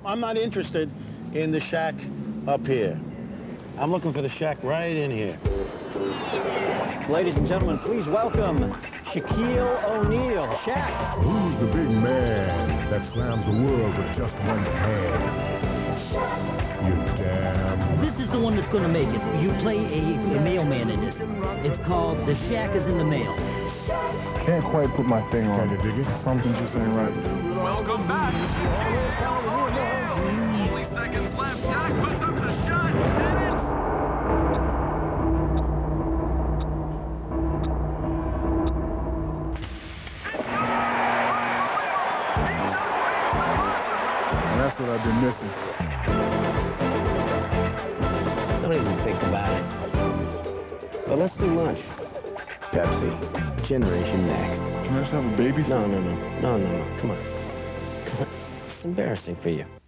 I'm not interested in the shack up here. I'm looking for the shack right in here. Ladies and gentlemen, please welcome Shaquille O'Neal. Shaq. Who's the big man that slams the world with just one hand? You damn. This is the one that's going to make it. You play a mailman in this. It's called The Shack is in the Mail. Can't quite put my thing on. Can you dig it? Something just ain't right. Welcome back. Only seconds left. Shaq puts up the shot, and it's... And that's what I've been missing. Don't even think about it. But let's do lunch. Pepsi Generation Next. Can I just have a baby? No. Come on. It's embarrassing for you.